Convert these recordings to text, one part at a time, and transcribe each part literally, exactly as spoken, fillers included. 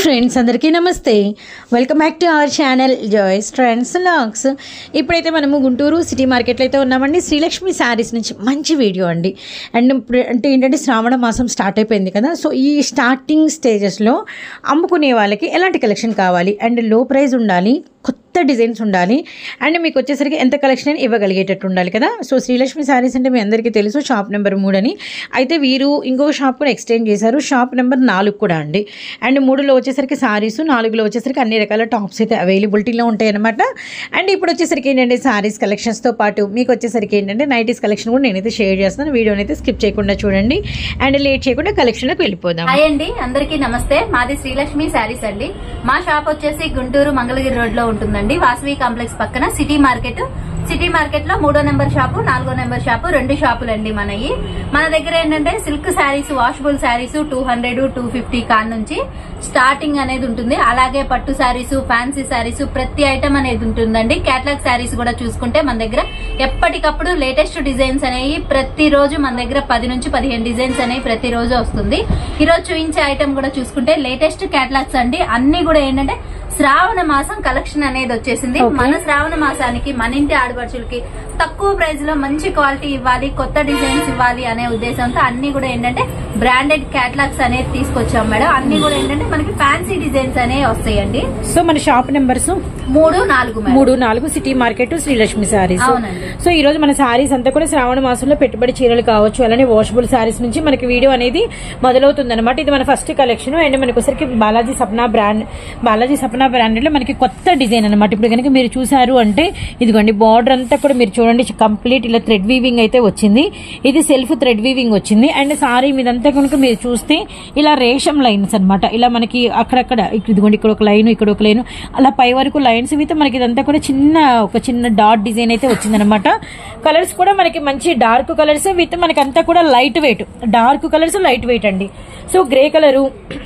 Friends అందరికీ నమస్తే, welcome back to our channel Joy's trends vlogs. ఇప్పుడైతే మనము గుంటూరు సిటీ మార్కెట్లో అయితే ఉన్నామండి. శ్రీలక్ష్మి శారీస్ నుంచి మంచి వీడియో అండి. అండ్ అంటే ఏంటంటే శ్రావణ మాసం స్టార్ట్ అయిపోయింది కదా, సో ఈ స్టార్టింగ్ స్టేజెస్లో అమ్ముకునే వాళ్ళకి ఎలాంటి కలెక్షన్ కావాలి అండ్ లో ప్రైస్ ఉండాలి, కొత్త డిజైన్స్ ఉండాలి అండ్ మీకు వచ్చేసరికి ఎంత కలెక్షన్ ఇవ్వగలిగేటట్టు ఉండాలి కదా. సో శ్రీలక్ష్మి శారీస్ అంటే మీ అందరికీ తెలుసు, షాప్ నెంబర్ మూడు అని. అయితే వీరు ఇంకొక షాప్ కూడా ఎక్స్టెండ్ చేశారు, షాప్ నెంబర్ నాలుగు కూడా అండి. అండ్ మూడులో వచ్చేసరికి శారీస్, నాలుగులో వచ్చేసరికి అన్ని రకాల టాప్స్ అయితే అవైలబిలిటీలో ఉంటాయి అనమాట. అండ్ ఇప్పుడు వచ్చేసరికి ఏంటంటే శారీస్ కలెక్షన్స్తో పాటు మీకు వచ్చేసరికి ఏంటంటే నైటీస్ కలెక్షన్ కూడా నేనైతే షేర్ చేస్తాను. వీడియోని అయితే స్కిప్ చేయకుండా చూడండి అండ్ లేట్ చేయకుండా కలెక్షన్లోకి వెళ్ళిపోదాం. హాయ్ అండి, అందరికీ నమస్తే. మాది శ్రీలక్ష్మి శారీస్ అండి. మా షాప్ వచ్చేసి గుంటూరు మంగళగిరి రోడ్ లో ఉంటుందండి, వాసవి కాంప్లెక్స్ పక్కన సిటీ మార్కెట్. సిటీ మార్కెట్ లో మూడో నెంబర్ షాపు, నాలుగో నెంబర్ షాపు, రెండు షాపులు అండి మనవి. మన దగ్గర ఏంటంటే silk saris, washable saris two hundred two fifty కాన్ నుంచి స్టార్టింగ్ అనేది ఉంటుంది. అలాగే పట్టు శారీస్, ఫ్యాన్సీ శారీస్, ప్రతి ఐటమ్ అనేది ఉంటుందండి. కేటలాగ్ శారీస్ కూడా చూసుకుంటే మన దగ్గర ఎప్పటికప్పుడు లేటెస్ట్ డిజైన్స్ అనేవి ప్రతి రోజు మన దగ్గర పది నుంచి పదిహేను డిజైన్స్ అనేవి ప్రతి రోజు వస్తుంది. ఈ రోజు చూపించే ఐటమ్ కూడా చూసుకుంటే లేటెస్ట్ కేటలాగ్స్ అండి. అన్ని కూడా ఏంటంటే శ్రావణ మాసం కలెక్షన్ అనేది వచ్చేసింది. మన శ్రావణ మాసానికి మన ఇంటి ఆడపడుచులకి తక్కువ ప్రైస్ లో మంచి క్వాలిటీ ఇవ్వాలి, కొత్త డిజైన్స్ ఇవ్వాలి అనే ఉద్దేశంతో అన్ని కూడా ఏంటంటే బ్రాండెడ్ కేటలాగ్స్ అనేది తీసుకొచ్చాం మేడం. అన్ని కూడా ఏంటంటే మనకి ఫ్యాన్సీ డిజైన్స్ అనేవి వస్తాయండి. సో మన షాప్ నెంబర్స్ మూడు నాలుగు మూడు నాలుగు city market Srilakshmi saris. So ఈ రోజు మన శారీస్ అంతా కూడా శ్రావణ మాసంలో పెట్టుబడి చీరలు కావచ్చు, అలానే వాషబుల్ శారీస్ నుంచి మనకి వీడియో అనేది మొదలవుతుంది అనమాట. ఇది మన ఫస్ట్ కలెక్షన్ అండ్ మనకి ఒకసారికి బాలాజీ సప్నా బ్రాండ్ బాలాజీ సప్నా బ్రాండ్ లో మనకి కొత్త డిజైన్ అనమాట. ఇప్పుడు కనుక మీరు చూసారు అంటే ఇదిగోండి, బార్డర్ అంతా కూడా మీరు చూడండి కంప్లీట్ ఇలా థ్రెడ్ వీవింగ్ అయితే వచ్చింది. ఇది సెల్ఫ్ థ్రెడ్ వీవింగ్ వచ్చింది అండ్ సారీ మీదంతా కనుక మీరు చూస్తే ఇలా రేషం లైన్స్ అనమాట. ఇలా మనకి అక్కడక్కడ ఇదిగోండి, ఇక్కడ ఒక లైన్, ఇక్కడ ఒక లైన్, అలా పై వరకు లైన్స్ అయితే మనకి ఇదంతా కూడా చిన్న ఒక చిన్న డాట్ డిజైన్ అయితే వచ్చింది అనమాట. కలర్స్ కూడా మనకి మంచి డార్క్ కలర్స్ విత్ మనకి అంతా కూడా light weight, dark colours light weight అండి. So grey colour,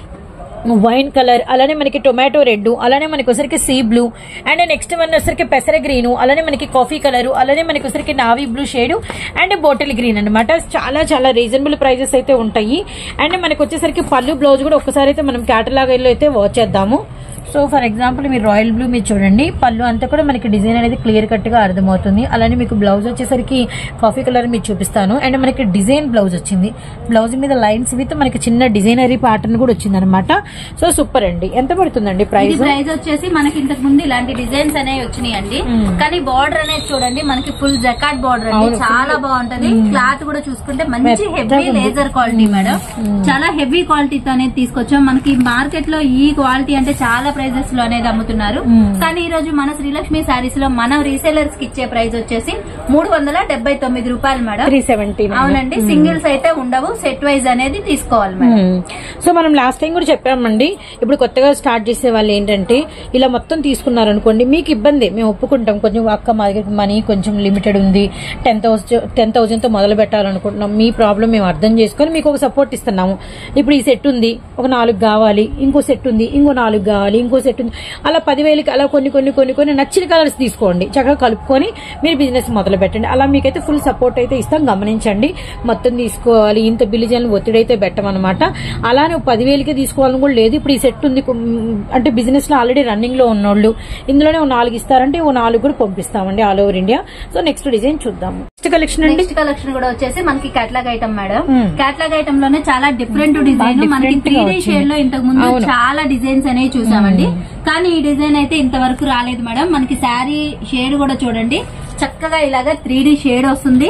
wine colour, అలానే మనకి టొమాటో రెడ్, అలానే మనకి ఒకసారికి sea blue and next one వచ్చరికి పెసర గ్రీన్, అలానే మనకి కాఫీ కలర్, అలానే మనకి ఒకసారికి navy blue shade and bottle green అనమాట. చాలా చాలా రీజనబుల్ ప్రైజెస్ అయితే ఉంటాయి. అండ్ మనకి వచ్చేసరికి పళ్ళు బ్లౌజ్ కూడా ఒక్కసారి అయితే మనం కేటలాగ్ లో అయితే వాచ్ చేద్దాము. సో ఫర్ ఎగ్జాంపుల్ మీరు రాయల్ బ్లూ మీరు చూడండి, పళ్ళు అంతా కూడా మనకి డిజైన్ అనేది క్లియర్ కట్ గా అర్థమవుతుంది. అలానే మీకు బ్లౌజ్ వచ్చేసరికి కాఫీ కలర్ మీరు చూపిస్తాను అండ్ మనకి డిజైన్ బ్లౌజ్ వచ్చింది. బ్లౌజ్ మీద లైన్స్ విత్ మనకి చిన్న డిజైనరీ ప్యాటర్న్ కూడా వచ్చింది అనమాట. సో సూపర్ అండి. ఎంత పడుతుందండి ప్రైస్? ప్రైస్ వచ్చేసి మనకి ఇంతకు ముందు ఇలాంటి డిజైన్స్ అనేవి వచ్చినాయి అండి, కానీ బార్డర్ అనేది చూడండి మనకి ఫుల్ జకాట్ బార్డర్ అండి, చాలా బాగుంటది. క్లాత్ కూడా చూసుకుంటే మంచి హెవీ లేజర్ క్వాలిటీ మేడం, చాలా హెవీ క్వాలిటీతో అనేది తీసుకొచ్చాం. మనకి మార్కెట్ లో ఈ క్వాలిటీ అంటే చాలా ప్రైజెస్ లో అనేది అమ్ముతున్నారు, కానీ ఈ రోజు మన శ్రీలక్ష్మి శారీస్ లో మనం రీసేలర్స్ కి ఇచ్చే ప్రైస్ వచ్చేసి మూడు వందల డెబ్బై తొమ్మిది రూపాయలు మేడం. త్రీ సెవెంటీ అవునండి. సింగిల్స్ అయితే ఉండవు, సెట్ వైజ్ అనేది తీసుకోవాలి మేడం. సో మనం లాస్ట్ టైం కూడా చెప్పామండి, ఇప్పుడు కొత్తగా స్టార్ట్ చేసే వాళ్ళు ఏంటంటే ఇలా మొత్తం తీసుకున్నారు అనుకోండి మీకు ఇబ్బంది, మేము ఒప్పుకుంటాం. కొంచెం అక్క మా దగ్గర మనీ కొంచెం లిమిటెడ్ ఉంది, టెన్ థౌసండ్ టెన్ థౌసండ్ తో మొదలు పెట్టాలనుకుంటున్నాం, మీ ప్రాబ్లం మేము అర్థం చేసుకుని మీకు ఒక సపోర్ట్ ఇస్తున్నాము. ఇప్పుడు ఈ సెట్ ఉంది, ఒక నాలుగు కావాలి, ఇంకో సెట్ ఉంది, ఇంకో నాలుగు కావాలి, ఇంకో సెట్ ఉంది, అలా పదివేలకి అలా కొన్ని కొన్ని కొన్ని కొన్ని నచ్చిన కలర్స్ తీసుకోండి, చక్కగా కలుపుకొని మీరు బిజినెస్ మొదలు పెట్టండి. అలా మీకైతే ఫుల్ సపోర్ట్ అయితే ఇస్తాం, గమనించండి. మొత్తం తీసుకోవాలి, ఇంత బిల్లు చేయాలని ఒత్తిడి అయితే పెట్టమన్నమాట. అలానే పదివేలకే తీసుకోవాలని కూడా లేదు. ఇప్పుడు ఈ సెట్ ఉంది అంటే బిజినెస్ లో ఆల్రెడీ రన్నింగ్ లో ఉన్నోళ్ళు ఇందులోనే ఓ నాలుగు ఇస్తారంటే ఓ నాలుగు కూడా పంపిస్తామండి all over India. So next design చూద్దాము. నెక్స్ట్ కలెక్షన్ అండి, నెక్స్ట్ కలెక్షన్ కూడా వచ్చేసి మనకి catalogue item madam. Catalogue item లోనే చాలా డిఫరెంట్ డిజైన్, మనకి త్రీ డీ షేడ్ లో ఇంతకు ముందు చాలా డిజైన్స్ అనేవి చూసామండి, కానీ ఈ డిజైన్ అయితే ఇంతవరకు రాలేదు మేడం. మనకి శారీ షేడ్ కూడా చూడండి చక్కగా ఇలాగా త్రీ డి షేడ్ వస్తుంది,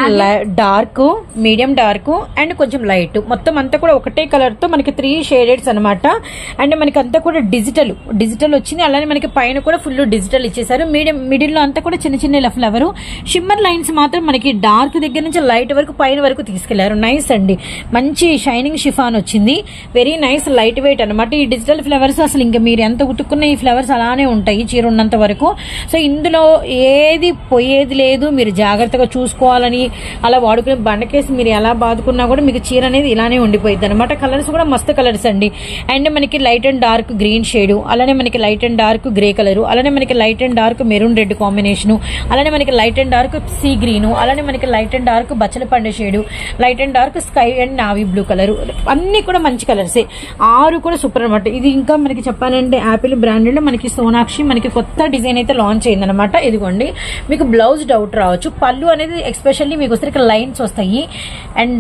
డార్క్, మీడియం డార్క్ అండ్ కొంచెం లైట్, మొత్తం అంతా కూడా ఒకటే కలర్ తో మనకి త్రీ షేడెడ్స్ అనమాట. అండ్ మనకి అంతా కూడా డిజిటల్ డిజిటల్ వచ్చింది, అలానే మనకి పైన కూడా ఫుల్ డిజిటల్ ఇచ్చేసారు. మీడియం మిడిల్ లో అంతా కూడా చిన్న చిన్న ఫ్లవర్, షిమ్మర్ లైన్స్ మాత్రం మనకి డార్క్ దగ్గర నుంచి లైట్ వరకు పైన వరకు తీసుకెళ్లారు. నైస్ అండి, మంచి షైనింగ్ షిఫాన్ వచ్చింది, వెరీ నైస్ లైట్ వెయిట్ అనమాట. ఈ డిజిటల్ ఫ్లవర్స్ అసలు ఇంకా మీరు ఎంత ఉతుక్కున్న ఈ ఫ్లవర్స్ అలానే ఉంటాయి చీర ఉన్నంత వరకు. సో ఇందులో ఏది పోయేది లేదు, మీరు జాగ్రత్తగా చూసుకోవాలని అలా వాడుకునే బండకేసి మీరు ఎలా బాదుకున్నా కూడా మీకు చీర అనేది ఇలానే ఉండిపోయింది అనమాట. కలర్స్ కూడా మస్తు కలర్స్ అండి. అండ్ మనకి light and dark green shade, అలానే మనకి light and dark grey colour, అలానే మనకి light and dark maroon red combination, అలానే మనకి light and dark sea green, అలానే మనకి లైట్ అండ్ డార్క్ బచ్చల పండు shade, light and dark sky and navy blue colour, అన్ని కూడా మంచి కలర్సే. ఆరు కూడా సూపర్ అనమాట. ఇది ఇంకా మనకి చెప్పాలంటే యాపిల్ బ్రాండెడ్ మనకి సోనాక్షి మనకి కొత్త డిజైన్ అయితే లాంచ్ అయింది అనమాట. ఇదిగోండి మీకు బ్లౌజ్ డౌట్ రావచ్చు, పళ్ళు అనేది ఎక్స్పెషల్లీ మీకు వచ్చేసరికి లైన్స్ వస్తాయి. అండ్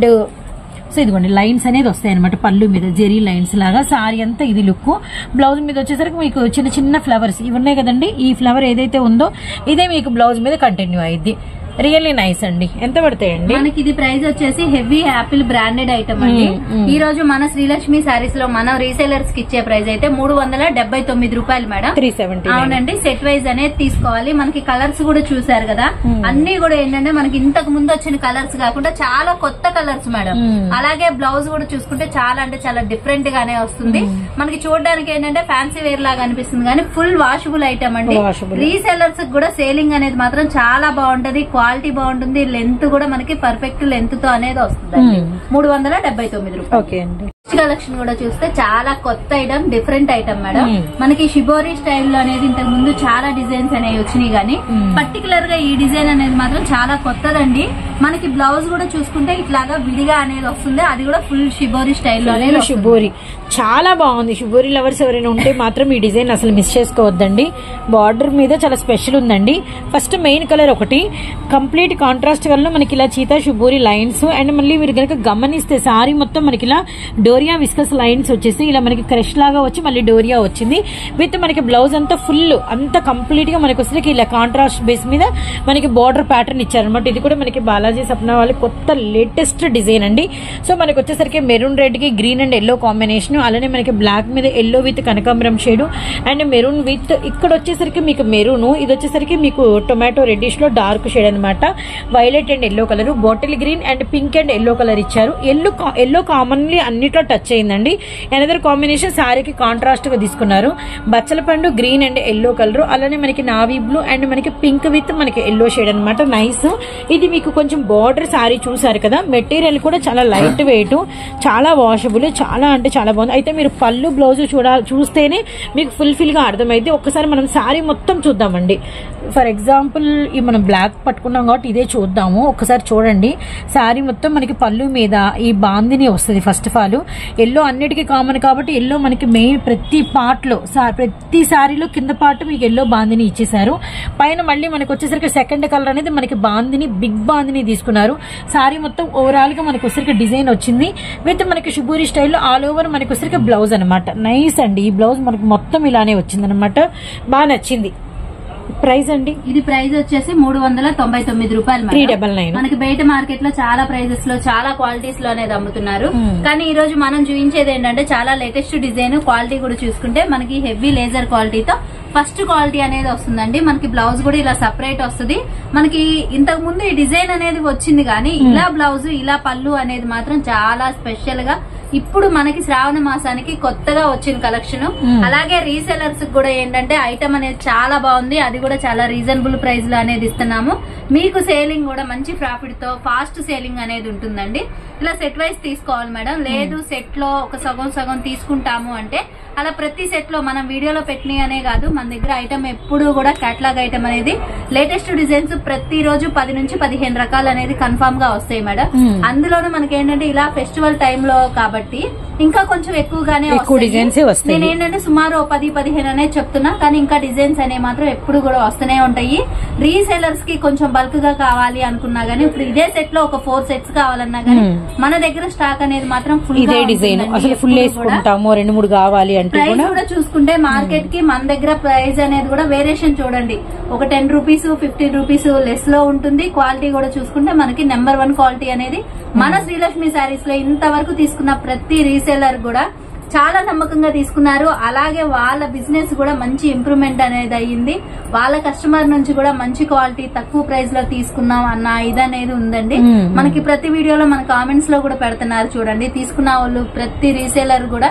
సో ఇదిగోండి లైన్స్ అనేది వస్తాయి అనమాట పళ్ళు మీద, జెరీ లైన్స్ లాగా. సారీ అంతా ఇది లుక్. బ్లౌజ్ మీద వచ్చేసరికి మీకు చిన్న చిన్న ఫ్లవర్స్ ఇవి ఉన్నాయి కదండి, ఈ ఫ్లవర్ ఏదైతే ఉందో ఇదే మీకు బ్లౌజ్ మీద కంటిన్యూ అయ్యిద్ది. రియల్లీ నైస్ అండి. ఎంత పడతాయండి మనకి? ఇది ప్రైస్ వచ్చేసి హెవీ యాపిల్ బ్రాండెడ్ ఐటమ్ అండి. ఈ రోజు మన శ్రీలక్ష్మి సారీస్ లో మనం రీసేలర్స్ కి ఇచ్చే ప్రైస్ అయితే మూడు వందల డెబ్బై తొమ్మిది రూపాయలు మేడం. త్రీ సెవెంటీ అవునండి. సెట్ వైజ్ అనేది తీసుకోవాలి. మనకి కలర్స్ కూడా చూసారు కదా, అన్ని కూడా ఏంటంటే మనకి ఇంతకు ముందు వచ్చిన కలర్స్ కాకుండా చాలా కొత్త కలర్స్ మేడం. అలాగే బ్లౌజ్ కూడా చూసుకుంటే చాలా అంటే చాలా డిఫరెంట్ గానే వస్తుంది. మనకి చూడడానికి ఏంటంటే ఫ్యాన్సీ వేర్ లాగా అనిపిస్తుంది కానీ ఫుల్ వాషబుల్ ఐటమ్ అండి. రీసేలర్స్ కూడా సేలింగ్ అనేది మాత్రం చాలా బాగుంటది, క్వాలిటీ బాగుంటుంది, లెంత్ కూడా మనకి పర్ఫెక్ట్ లెంత్ తో అనేది వస్తుంది. మూడు వందల డెబ్బై తొమ్మిది రూపాయలు. కలెక్షన్ కూడా చూస్తే చాలా కొత్త ఐటమ్, డిఫరెంట్ ఐటమ్ మేడం. మనకి షిబోరి స్టైల్లో అనేది ఇంతకు ముందు చాలా డిజైన్స్ అనేవి వచ్చినాయి కానీ పర్టికులర్ గా ఈ డిజైన్ అనేది మాత్రం చాలా కొత్తదండి. మనకి బ్లౌజ్ కూడా చూసుకుంటే ఇట్లాగా విడిగా అనేది వస్తుంది, అది కూడా ఫుల్ షిబోరి స్టైల్లో అనేది. షిబోరి చాలా బాగుంది. షిబోరి లవర్స్ ఎవరైనా ఉంటే మాత్రం ఈ డిజైన్ అసలు మిస్ చేసుకోవద్దండి. బార్డర్ మీద చాలా స్పెషల్ ఉందండి. ఫస్ట్ మెయిన్ కలర్ ఒకటి కంప్లీట్ కాంట్రాస్ట్ కలర్ లో మనకి ఇలా చీతా షిబోరి లైన్స్. అండ్ మళ్ళీ మీరు కనుక గమనిస్తే సారీ మొత్తం మనకి ఇలా డోరియా విస్కస్ లైన్స్ వచ్చేసి ఇలా మనకి క్రష్ లాగా వచ్చి మళ్ళీ డోరియా వచ్చింది. విత్ మనకి బ్లౌజ్ అంతా ఫుల్ అంతా కంప్లీట్ గా మనకి వచ్చేసరికి ఇలా కాంట్రాస్ట్ బేస్ మీద మనకి బార్డర్ ప్యాటర్న్ ఇచ్చారనమాట. ఇది కూడా మనకి బాలాజీ సప్నా వాళ్ళ కొత్త లేటెస్ట్ డిజైన్ అండి. సో మనకి వచ్చేసరికి మెరూన్ రెడ్ కి గ్రీన్ అండ్ ఎల్లో కాంబినేషన్, అలానే మనకి బ్లాక్ మీద ఎల్లో విత్ కనకాంబరం షేడ్ అండ్ మెరూన్ విత్ ఇక్కడ వచ్చేసరికి మీకు మెరూన్, ఇది వచ్చేసరికి మీకు టొమాటో రెడ్డిష్ లో డార్క్ షేడ్ అనమాట. Violet and yellow colour, bottle green and pink and yellow colour ఇచ్చారు. ఎల్లో ఎల్లో కామన్లీ అన్నిట్లో టచ్ అయిందండి. అనదర్ కాంబినేషన్ సారీకి కాంట్రాస్ట్ గా తీసుకున్నారు. బచ్చల పండు గ్రీన్ అండ్ ఎల్లో కలర్, అలానే మనకి నావీ బ్లూ అండ్ మనకి పింక్ విత్ మనకి ఎల్లో షేడ్ అనమాట. నైస్. ఇది మీకు కొంచెం బార్డర్ సారీ చూసారు కదా, మెటీరియల్ కూడా చాలా లైట్ వెయిట్, చాలా వాషబుల్, చాలా అంటే చాలా బాగుంది. అయితే మీరు పళ్ళు బ్లౌజ్ చూడాలి, చూస్తేనే మీకు ఫుల్ఫిల్ గా అర్థమైంది. ఒక్కసారి మనం సారీ మొత్తం చూద్దామండి. ఫర్ ఎగ్జాంపుల్ ఈ మనం బ్లాక్ పట్టుకున్నాం కాబట్టి ఇదే చూద్దాము. ఒకసారి చూడండి సారీ మొత్తం మనకి పళ్ళు మీద ఈ బాందిని వస్తుంది. ఫస్ట్ ఆఫ్ ఆల్ ఎల్లో అన్నిటికీ కామన్ కాబట్టి ఎల్లో మనకి మెయిన్ ప్రతి పార్ట్ లో ప్రతి సారీలో కింద పార్ట్ మీకు ఎల్లో బాందిని ఇచ్చేసారు. పైన మళ్ళీ మనకి వచ్చేసరికి సెకండ్ కలర్ అనేది మనకి బాందిని బిగ్ బాందిని తీసుకున్నారు. సారీ మొత్తం ఓవరాల్ గా మనకి వచ్చేసరికి డిజైన్ వచ్చింది విత్ మనకి షిబూరి స్టైల్లో ఆల్ ఓవర్ మనకి వచ్చేసరికి బ్లౌజ్ అనమాట. నైస్ అండి. ఈ బ్లౌజ్ మనకి మొత్తం ఇలానే వచ్చింది అనమాట. బాగా నచ్చింది. ప్రైస్ అండి ఇది ప్రైస్ వచ్చేసి మూడు వందల తొంభై తొమ్మిది రూపాయలు. Three double nine. మనకి బయట మార్కెట్ లో చాలా ప్రైజెస్ లో చాలా క్వాలిటీస్ లో అనేది అమ్ముతున్నారు. కానీ ఈ రోజు మనం చూపించేది ఏంటంటే చాలా లేటెస్ట్ డిజైన్, క్వాలిటీ కూడా చూసుకుంటే మనకి హెవీ లేజర్ క్వాలిటీతో ఫస్ట్ క్వాలిటీ అనేది వస్తుందండి. మనకి బ్లౌజ్ కూడా ఇలా సపరేట్ వస్తుంది. మనకి ఇంతకు ముందు ఈ డిజైన్ అనేది వచ్చింది కానీ ఇలా బ్లౌజ్ ఇలా పళ్ళు అనేది మాత్రం చాలా స్పెషల్ గా ఇప్పుడు మనకి శ్రావణ మాసానికి కొత్తగా వచ్చిన కలెక్షన్. అలాగే రీసెలర్స్ కూడా ఏంటంటే ఐటమ్ అనేది చాలా బాగుంది, అది కూడా చాలా రీజనబుల్ ప్రైస్ లో అనేది ఇస్తున్నాము. మీకు సేలింగ్ కూడా మంచి ప్రాఫిట్ తో ఫాస్ట్ సేలింగ్ అనేది ఉంటుందండి. ఇలా సెట్ వైజ్ తీసుకోవాలి మేడం. లేదు సెట్ లో ఒక సగం సగం తీసుకుంటాము అంటే అలా ప్రతి సెట్ లో మనం వీడియోలో పెట్టినవి అనే కాదు, మన దగ్గర ఐటమ్ ఎప్పుడు కూడా కేటలాగ్ ఐటమ్ అనేది లేటెస్ట్ డిజైన్స్ ప్రతి రోజు పది నుంచి పదిహేను రకాలు అనేది కన్ఫర్మ్ గా వస్తాయి మేడం. అందులోనూ మనకి ఏంటంటే ఇలా ఫెస్టివల్ టైమ్ లో కాబట్టి ఇంకా కొంచెం ఎక్కువగానే వస్తాయి. నేను ఏంటంటే సుమారు పది పదిహేను అనేది చెప్తున్నా, కానీ ఇంకా డిజైన్స్ అనేవి మాత్రం ఎప్పుడు కూడా వస్తూనే ఉంటాయి. రీసేలర్స్ కి కొంచెం బల్క్ గా కావాలి అనుకున్నా గానీ ఇప్పుడు ఇదే సెట్ లో ఒక ఫోర్ సెట్స్ కావాలన్నా గానీ మన దగ్గర స్టాక్ అనేది మాత్రం ఫుల్ ఇదే డిజైన్ అసలు ఫుల్ వేసుకుంటాము. రెండు మూడు కావాలి అంటే ప్రైస్ కూడా చూసుకుంటే మార్కెట్ కి మన దగ్గర ప్రైస్ అనేది కూడా వేరియేషన్ చూడండి. ఒక ten rupees fifteen rupees less లో ఉంటుంది. క్వాలిటీ కూడా చూసుకుంటే మనకి నెంబర్ వన్ క్వాలిటీ అనేది మన శ్రీలక్ష్మి శారీస్ లో ఇంతవరకు తీసుకున్న ప్రతి రీసేలర్ కూడా చాలా నమ్మకంగా తీసుకున్నారు. అలాగే వాళ్ళ బిజినెస్ కూడా మంచి ఇంప్రూవ్మెంట్ అనేది అయ్యింది. వాళ్ళ కస్టమర్ నుంచి కూడా మంచి క్వాలిటీ తక్కువ ప్రైస్ లో తీసుకున్నాం అన్న ఇది అనేది ఉందండి. మనకి ప్రతి వీడియోలో మన కామెంట్స్ లో కూడా పెడుతున్నారు చూడండి. తీసుకున్న వాళ్ళు ప్రతి రీసేలర్ కూడా